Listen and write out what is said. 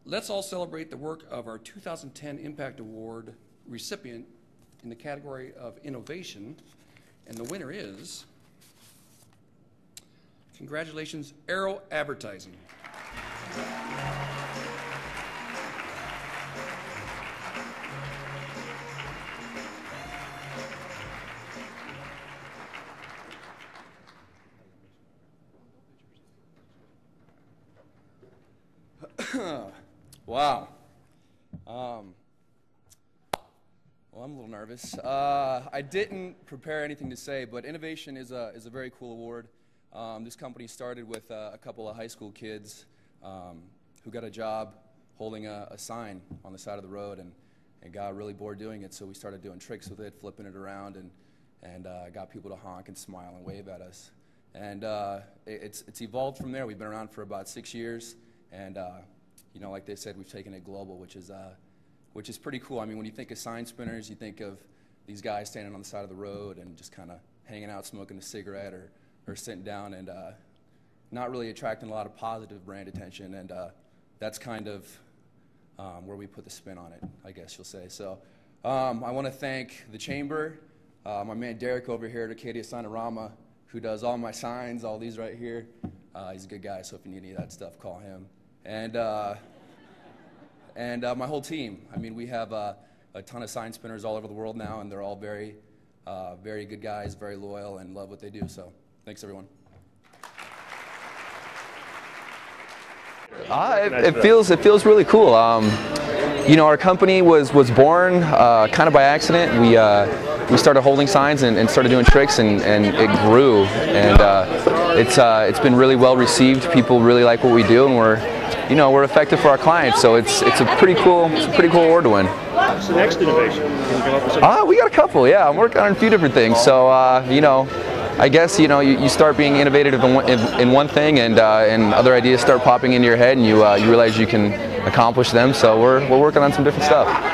let's all celebrate the work of our 2010 Impact Award recipient in the category of innovation. And the winner is, congratulations, AArrow Advertising. Wow. Well, I'm a little nervous. I didn't prepare anything to say, but innovation is a very cool award. This company started with a couple of high school kids who got a job holding a sign on the side of the road and got really bored doing it, so we started doing tricks with it, flipping it around, and got people to honk and smile and wave at us. And it's evolved from there. We've been around for about 6 years, and you know, like they said, we've taken it global, which is pretty cool. I mean, when you think of sign spinners, you think of these guys standing on the side of the road and just kind of hanging out, smoking a cigarette or sitting down and not really attracting a lot of positive brand attention. And that's kind of where we put the spin on it, I guess you'll say. So I want to thank the Chamber, my man Derek over here at Arcadia Signorama, who does all my signs, all these right here. He's a good guy, so if you need any of that stuff, call him. And my whole team. I mean, we have a ton of sign spinners all over the world now, and they're all very good guys, very loyal, and love what they do. So thanks, everyone. It feels really cool. You know, our company was born kind of by accident. We started holding signs and started doing tricks, and it grew. And it's been really well received. People really like what we do, and we're effective for our clients. So it's a pretty cool award to win. What's the next innovation? Can you come up with something? We got a couple. Yeah, I'm working on a few different things. So you know, I guess you start being innovative in one thing, and other ideas start popping into your head, and you realize you can accomplish them. So we're working on some different stuff.